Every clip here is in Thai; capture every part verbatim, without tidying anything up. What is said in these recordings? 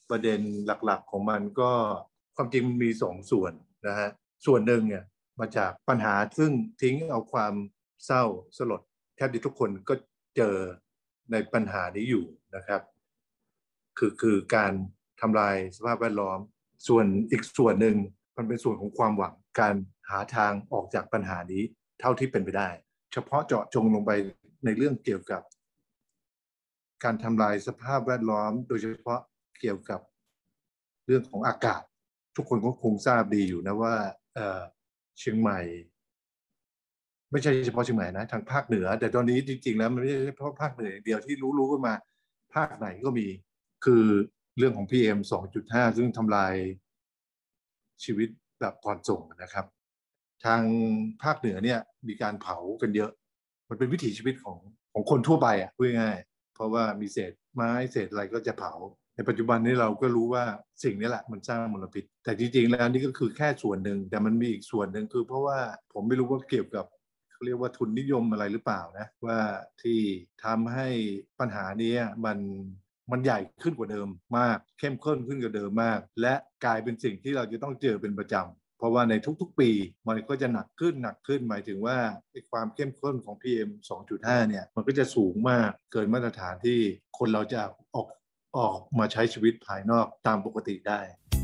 ประเด็นหลักๆของมันก็ความจริงมันมีสองส่วนนะฮะส่วนหนึ่งเนี่ยมาจากปัญหาซึ่งทิ้งเอาความเศร้าสลดแทบจะทุกคนก็เจอในปัญหานี้อยู่นะครับคือคือการทำลายสภาพแวดล้อมส่วนอีกส่วนหนึ่งมันเป็นส่วนของความหวังการหาทางออกจากปัญหานี้เท่าที่เป็นไปได้เฉพาะเจาะจงลงไปในเรื่องเกี่ยวกับการทำลายสภาพแวดล้อมโดยเฉพาะเกี่ยวกับเรื่องของอากาศทุกคนก็คงทราบดีอยู่นะว่าเอ่อเชียงใหม่ไม่ใช่เฉพาะเชียงใหม่นะทางภาคเหนือแต่ตอนนี้จริงๆแล้วมันไม่ใช่เฉพาะภาคเหนืออย่างเดียวที่รู้ๆกันมาภาคไหนก็มีคือเรื่องของ พี เอ็ม สองจุดห้า ซึ่งทำลายชีวิตแบบก่อนส่งนะครับทางภาคเหนือเนี่ยมีการเผากันเยอะมันเป็นวิถีชีวิตของของคนทั่วไปอ่ะพูดง่ายๆเพราะว่ามีเศษไม้เศษอะไรก็จะเผาในปัจจุบันนี้เราก็รู้ว่าสิ่งนี้แหละมันสร้างมลพิษแต่จริงๆแล้วนี่ก็คือแค่ส่วนหนึ่งแต่มันมีอีกส่วนหนึ่งคือเพราะว่าผมไม่รู้ว่าเกี่ยวกับเขาเรียกว่าทุนนิยมอะไรหรือเปล่านะว่าที่ทำให้ปัญหานี้มันมันใหญ่ขึ้นกว่าเดิมมากเข้มข้นขึ้นกว่าเดิมมากและกลายเป็นสิ่งที่เราจะต้องเจอเป็นประจำเพราะว่าในทุกๆปีมันก็จะหนักขึ้นหนักขึ้นหมายถึงว่าความเข้มข้นของ พี เอ็ม สองจุดห้า เนี่ยมันก็จะสูงมากเกินมาตรฐานที่คนเราจะออกออกมาใช้ชีวิตภายนอกตามปกติได้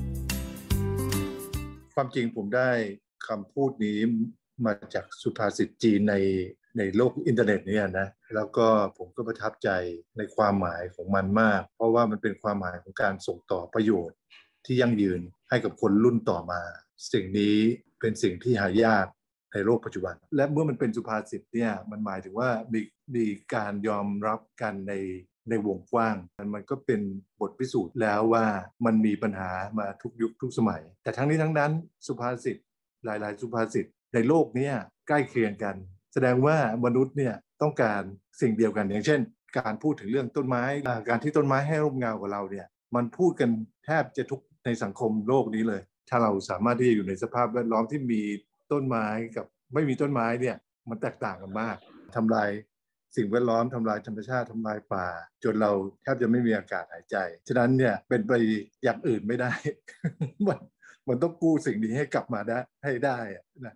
ความจริงผมได้คำพูดนี้มาจากสุภาษิตจีนในในโลกอินเทอร์เน็ตเนี่ยนะแล้วก็ผมก็ประทับใจในความหมายของมันมากเพราะว่ามันเป็นความหมายของการส่งต่อประโยชน์ที่ยั่งยืนให้กับคนรุ่นต่อมาสิ่งนี้เป็นสิ่งที่หายากในโลกปัจจุบันและเมื่อมันเป็นสุภาษิตเนี่ยมันหมายถึงว่ามีมีการยอมรับกันในในวงกว้างมันก็เป็นบทพิสูจน์แล้วว่ามันมีปัญหามาทุกยุคทุกสมัยแต่ทั้งนี้ทั้งนั้นสุภาษิตหลายๆสุภาษิตในโลกนี้ใกล้เคียงกันแสดงว่ามนุษย์เนี่ยต้องการสิ่งเดียวกันอย่างเช่นการพูดถึงเรื่องต้นไม้การที่ต้นไม้ให้ร่มเงากับเราเนี่ยมันพูดกันแทบจะทุกในสังคมโลกนี้เลยถ้าเราสามารถที่จะอยู่ในสภาพแวดล้อมที่มีต้นไม้กับไม่มีต้นไม้เนี่ยมันแตกต่างกันมากทำลายสิ่งแวดล้อมทำลายธรรมชาติทำลายป่าจนเราแทบจะไม่มีอากาศหายใจฉะนั้นเนี่ยเป็นไปอย่างอื่นไม่ได้ มันมันต้องกู้สิ่งนี้ให้กลับมาได้ให้ได้นะ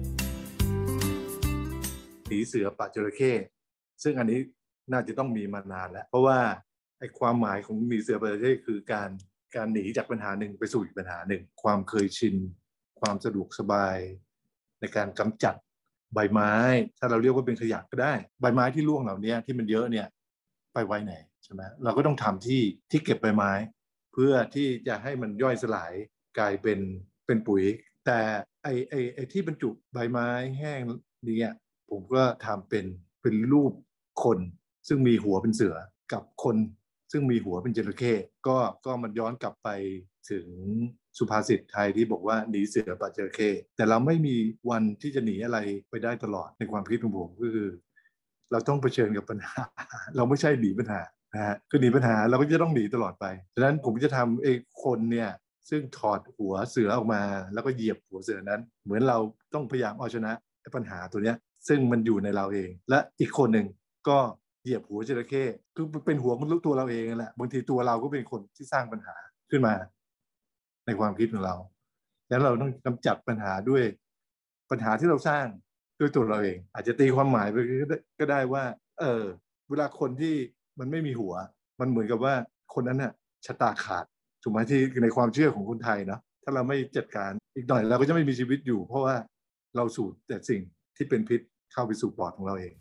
หนีเสือป่าจระเข้ซึ่งอันนี้น่าจะต้องมีมานานแล้วเพราะว่าไอ้ความหมายของหนีเสือป่าจระเข้คือการการหนีจากปัญหาหนึ่งไปสู่อีกปัญหาหนึ่งความเคยชินความสะดวกสบายในการกำจัดใบไม้ถ้าเราเรียกว่าเป็นขยะก็ได้ใบไม้ที่ร่วงเหล่านี้ที่มันเยอะเนี่ยไปไว้ไหนใช่ไหมเราก็ต้องทำที่ที่เก็บใบไม้เพื่อที่จะให้มันย่อยสลายกลายเป็นเป็นปุ๋ยแต่ไอไอไอที่บรรจุใบไม้แห้งนี้ผมก็ทำเป็นเป็นรูปคนซึ่งมีหัวเป็นเสือกับคนซึ่งมีหัวเป็นจระเข้ก็ก็มันย้อนกลับไปถึงสุภาษิตไทยที่บอกว่าหนีเสือป่าจระเข้แต่เราไม่มีวันที่จะหนีอะไรไปได้ตลอดในความคิดของผมก็คือเราต้องเผชิญกับปัญหาเราไม่ใช่หนีปัญหานะฮะคือหนีปัญหาเราก็จะต้องหนีตลอดไปฉะนั้นผมจะทำไอ้คนเนี่ยซึ่งถอดหัวเสือออกมาแล้วก็เหยียบหัวเสือนั้นเหมือนเราต้องพยายามเอาชนะปัญหาตัวเนี้ยซึ่งมันอยู่ในเราเองและอีกคนหนึ่งก็เหยียบหัวจระเข้คือเป็นหัวมันรู้ตัวเราเองแหละบางทีตัวเราก็เป็นคนที่สร้างปัญหาขึ้นมาในความคิดของเราแล้วเราต้องกำจัดปัญหาด้วยปัญหาที่เราสร้างด้วยตัวเราเองอาจจะตีความหมายไปก็ได้ว่าเออเวลาคนที่มันไม่มีหัวมันเหมือนกับว่าคนนั้นน่ะชะตาขาดถูกไหมที่ในความเชื่อของคนไทยเนาะถ้าเราไม่จัดการอีกหน่อยเราก็จะไม่มีชีวิตอยู่เพราะว่าเราสูดแต่สิ่งที่เป็นพิษเข้าไปสู่ปอดของเราเอง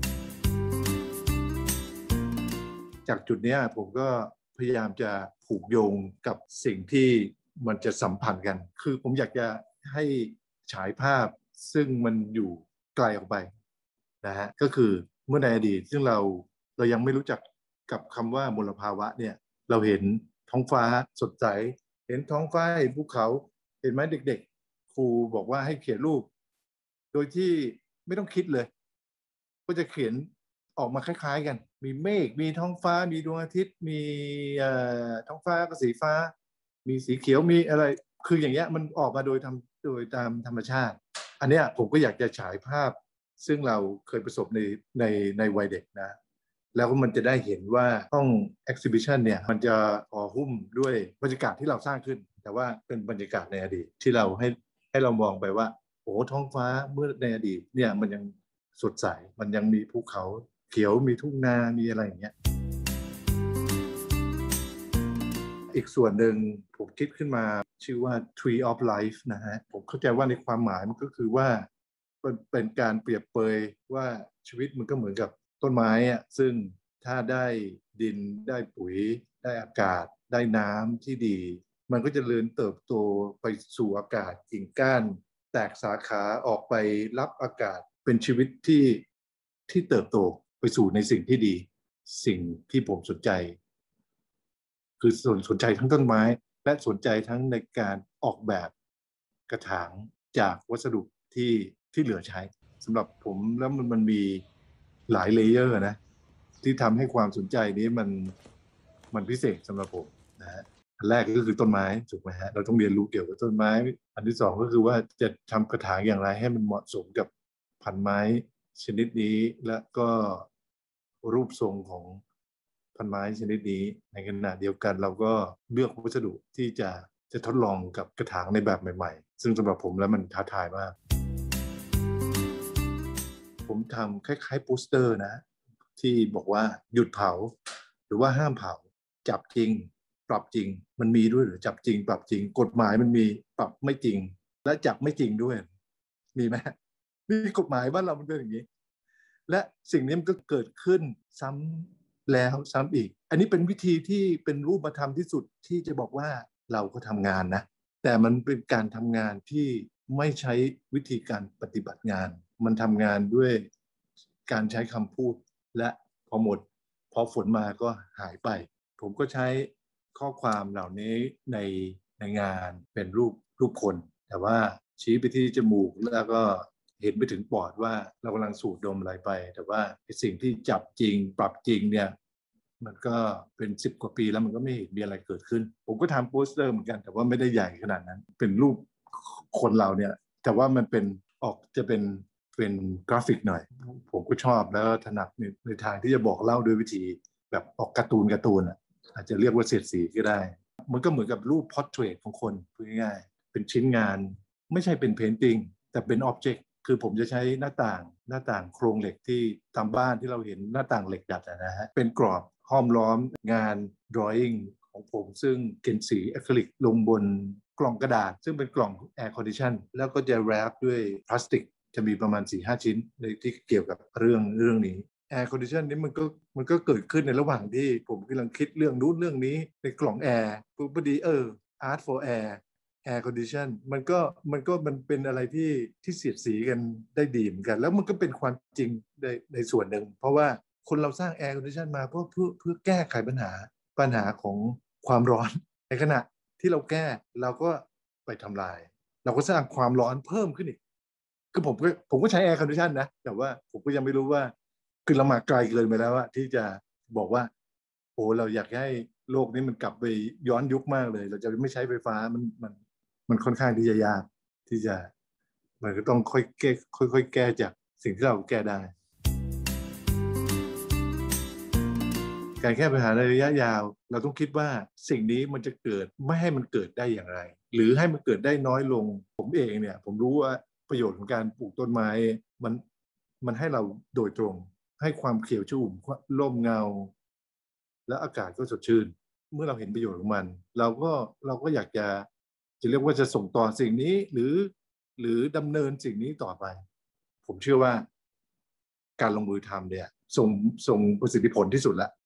จากจุดนี้ผมก็พยายามจะผูกโยงกับสิ่งที่มันจะสัมพันธ์กันคือผมอยากจะให้ฉายภาพซึ่งมันอยู่ไกลออกไปนะฮะก็คือเมื่อในอดีตซึ่งเราเรายังไม่รู้จักกับคำว่ามลภาวะเนี่ยเราเห็นท้องฟ้าสดใสเห็นท้องฟ้าเห็นภูเขาเห็นไหมเด็กๆครูบอกว่าให้เขียนรูปโดยที่ไม่ต้องคิดเลยก็จะเขียนออกมาคล้ายๆกันมีเมฆมีท้องฟ้ามีดวงอาทิตย์มีท้องฟ้าก็สีฟ้ามีสีเขียวมีอะไรคืออย่างเงี้ยมันออกมาโดยทำโดยตามธรรมชาติอันเนี้ยผมก็อยากจะฉายภาพซึ่งเราเคยประสบในในในวัยเด็กนะแล้วก็มันจะได้เห็นว่าห้อง exhibition เนี่ยมันจะห่อหุ้มด้วยบรรยากาศที่เราสร้างขึ้นแต่ว่าเป็นบรรยากาศในอดีตที่เราให้ให้เรามองไปว่าโอ้ท้องฟ้าเมื่อในอดีตเนี่ยมันยังสดใสมันยังมีภูเขาเขียวมีทุ่งนามีอะไรอย่างเงี้ยอีกส่วนหนึ่งผมคิดขึ้นมาชื่อว่า Tree of Life นะฮะผมเข้าใจว่าในความหมายมันก็คือว่าเป็นการเปรียบเปยว่าชีวิตมันก็เหมือนกับต้นไม้อะซึ่งถ้าได้ดินได้ปุ๋ยได้อากาศได้น้ำที่ดีมันก็จะเจริญเติบโตไปสู่อากาศกิ่งก้านแตกสาขาออกไปรับอากาศเป็นชีวิตที่ที่เติบโตไปสู่ในสิ่งที่ดีสิ่งที่ผมสนใจคือสนใจทั้งต้นไม้และสนใจทั้งในการออกแบบกระถางจากวัสดุที่ที่เหลือใช้สำหรับผมแล้วมันมันมีหลายเลเยอร์นะที่ทำให้ความสนใจนี้มันมันพิเศษสำหรับผมนะฮะอันแรกก็คือต้นไม้ถูกไหมฮะเราต้องเรียนรู้เกี่ยวกับต้นไม้อันที่สองก็คือว่าจะทำกระถางอย่างไรให้มันเหมาะสมกับพันธุ์ไม้ชนิดนี้และก็รูปทรงของพันไม้ชนิดนี้ในขณะเดียวกันเราก็เลือกวัสดุที่จะจะทดลองกับกระถางในแบบใหม่ๆซึ่งสำหรับผมแล้วมันท้าทายมากผมทำคล้ายๆโปสเตอร์นะที่บอกว่าหยุดเผาหรือว่าห้ามเผาจับจริงปรับจริงมันมีด้วยหรือจับจริงปรับจริงกฎหมายมันมีปรับไม่จริงและจับไม่จริงด้วยมีไหมมีกฎหมายบ้านเรามันเป็นอย่างนี้และสิ่งนี้มันก็เกิดขึ้นซ้ำแล้วซ้ำอีกอันนี้เป็นวิธีที่เป็นรูปธรรมที่สุดที่จะบอกว่าเราก็ทำงานนะแต่มันเป็นการทำงานที่ไม่ใช้วิธีการปฏิบัติงานมันทำงานด้วยการใช้คำพูดและพอหมดพอฝนมาก็หายไปผมก็ใช้ข้อความเหล่านี้ในในงานเป็นรูปรูปคนแต่ว่าชี้ไปที่จมูกแล้วก็เห็นไปถึงปอดว่าเรากำลังสูดดมอะไรไปแต่ว่าสิ่งที่จับจริงปรับจริงเนี่ยมันก็เป็นสิบกว่าปีแล้วมันก็ไม่เห็นมีอะไรเกิดขึ้นผมก็ทำโปสเตอร์เหมือนกันแต่ว่าไม่ได้ใหญ่ขนาดนั้นเป็นรูปคนเราเนี่ยแต่ว่ามันเป็นออกจะเป็นเป็นกราฟิกหน่อยผมก็ชอบแล้วถนัดในในทางที่จะบอกเล่าด้วยวิธีแบบออกการ์ตูนการ์ตูนอ่ะอาจจะเรียกว่าเสียดสีก็ได้มันก็เหมือนกับรูปพอร์เทรตของคนพูดง่ายๆเป็นชิ้นงานไม่ใช่เป็นเพนติ้งแต่เป็นอ็อบเจกต์คือผมจะใช้หน้าต่างหน้าต่างโครงเหล็กที่ตามบ้านที่เราเห็นหน้าต่างเหล็กดัดนะฮะเป็นกรอบห้อมล้อมงาน drawing ของผมซึ่งเขียนสีอะคริลิกลงบนกล่องกระดาษซึ่งเป็นกล่อง air condition แล้วก็จะแรปด้วยพลาสติกจะมีประมาณ สี่ห้า ชิ้นในที่เกี่ยวกับเรื่องเรื่องนี้ air condition นี้มันก็มันก็เกิดขึ้นในระหว่างที่ผมกำลังคิดเรื่องนู้นเรื่องนี้ในกล่องแอร์พอดีเออ art for air air condition มันก็มันก็มันเป็นอะไรที่ที่เสียดสีกันได้ดีเหมือนกันแล้วมันก็เป็นความจริงในในส่วนหนึ่งเพราะว่าคนเราสร้าง air condition มาเพื่อเพื่อเพื่อแก้ไขปัญหาปัญหาของความร้อนในขณะที่เราแก้เราก็ไปทำลายเราก็สร้างความร้อนเพิ่มขึ้นอีกคือผมก็ผมก็ใช้ air condition นะแต่ว่าผมก็ยังไม่รู้ว่าคือเรามาไกลเกินไปแล้วอะที่จะบอกว่าโอ้เราอยากให้โลกนี้มันกลับไปย้อนยุคมากเลยเราจะไม่ใช้ไฟฟ้ามันมันมันค่อนข้างที่จะยากที่จะมันก็ต้องค่อยแก้ค่อยๆแก้จากสิ่งที่เราแก้ได้การแก้ปัญหาในระยะยาวเราต้องคิดว่าสิ่งนี้มันจะเกิดไม่ให้มันเกิดได้อย่างไรหรือให้มันเกิดได้น้อยลงผมเองเนี่ยผมรู้ว่าประโยชน์ของการปลูกต้นไม้มันมันให้เราโดยตรงให้ความเขียวชุ่มร่มเงาและอากาศก็สดชื่นเมื่อเราเห็นประโยชน์ของมันเราก็เราก็อยากจะจะเรียกว่าจะส่งต่อสิ่งนี้หรือหรือดำเนินสิ่งนี้ต่อไปผมเชื่อว่าการลงมือทำเนี่ยส่งส่งประสิทธิผลที่สุดละ